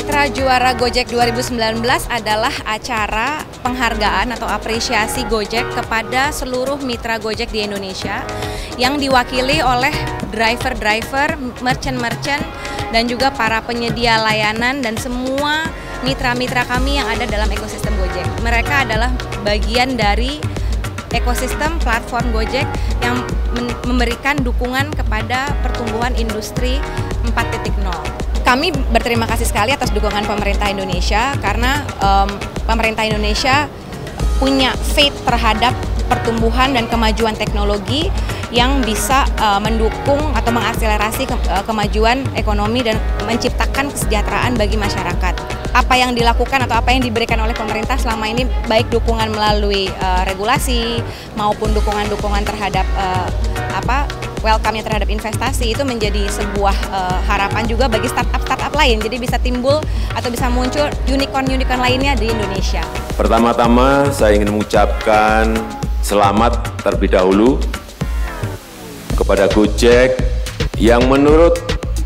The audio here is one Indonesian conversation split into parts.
Mitra Juara Gojek 2019 adalah acara penghargaan atau apresiasi Gojek kepada seluruh mitra Gojek di Indonesia yang diwakili oleh driver-driver, merchant-merchant, dan juga para penyedia layanan dan semua mitra-mitra kami yang ada dalam ekosistem Gojek. Mereka adalah bagian dari ekosistem platform Gojek yang memberikan dukungan kepada pertumbuhan industri 4.0. Kami berterima kasih sekali atas dukungan pemerintah Indonesia karena pemerintah Indonesia punya faith terhadap pertumbuhan dan kemajuan teknologi yang bisa mendukung atau mengakselerasi kemajuan ekonomi dan menciptakan kesejahteraan bagi masyarakat. Apa yang dilakukan atau apa yang diberikan oleh pemerintah selama ini baik dukungan melalui regulasi maupun dukungan-dukungan terhadap welcome-nya terhadap investasi itu menjadi sebuah harapan juga bagi startup-startup lain. Jadi bisa timbul atau bisa muncul unicorn-unicorn lainnya di Indonesia. Pertama-tama saya ingin mengucapkan selamat terlebih dahulu kepada Gojek yang menurut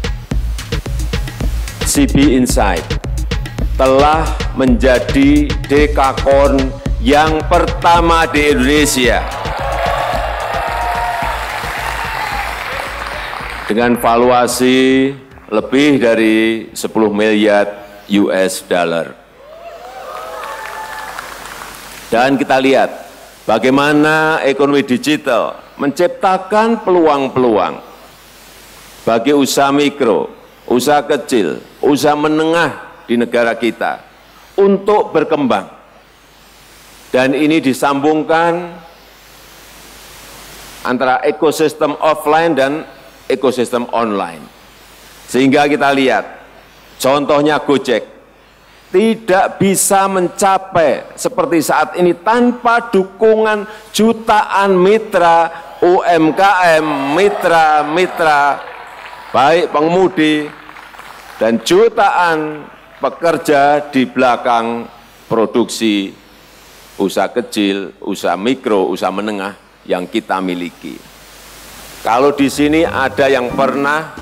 CB Insight telah menjadi dekakorn yang pertama di Indonesia dengan valuasi lebih dari 10 miliar US dollar. Dan kita lihat bagaimana ekonomi digital menciptakan peluang-peluang bagi usaha mikro, usaha kecil, usaha menengah di negara kita untuk berkembang. Dan ini disambungkan antara ekosistem offline dan ekosistem online. Sehingga kita lihat, contohnya Gojek tidak bisa mencapai seperti saat ini tanpa dukungan jutaan mitra UMKM, mitra-mitra baik pengemudi dan jutaan pekerja di belakang produksi usaha kecil, usaha mikro, usaha menengah yang kita miliki. Kalau di sini ada yang pernah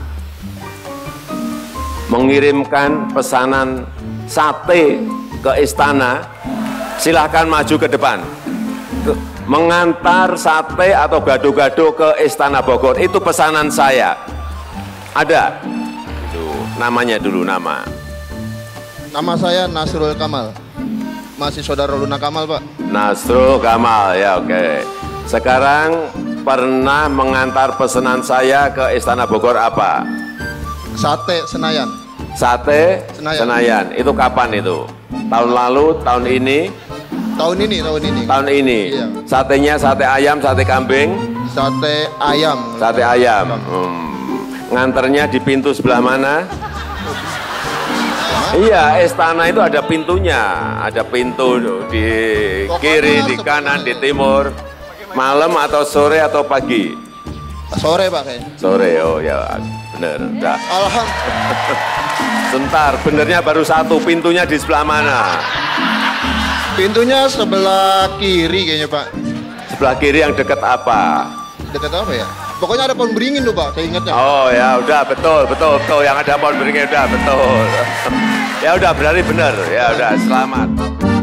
mengirimkan pesanan sate ke istana, silahkan maju ke depan. Mengantar sate atau gado-gado ke Istana Bogor, itu pesanan saya. Ada? Itu namanya dulu nama. Nama saya Nasrul Kamal. Masih saudara Luna Kamal, Pak. Nasrul Kamal, ya oke. Sekarang pernah mengantar pesanan saya ke Istana Bogor apa? Sate Senayan. Sate Senayan. Senayan. Itu kapan itu? Tahun lalu, tahun ini? Tahun ini. Tahun ini. Iya. Satenya sate ayam, sate kambing? Sate ayam. Sate ayam. Nganternya di pintu sebelah mana? Iya, istana itu ada pintunya. Ada pintu di kiri, di kanan, di timur. Malam atau sore atau pagi? Sore, Pak, kayaknya. Sore, oh ya bener. Udah. Alhamdulillah. Sebentar, benernya baru satu. Pintunya di sebelah mana? Pintunya sebelah kiri kayaknya, Pak. Sebelah kiri yang dekat apa? Dekat apa ya? Pokoknya ada pohon beringin tuh, Pak, saya ingatnya. Oh ya udah, betul. Yang ada pohon beringin udah betul. Ya udah, berarti benar. Ya udah, selamat.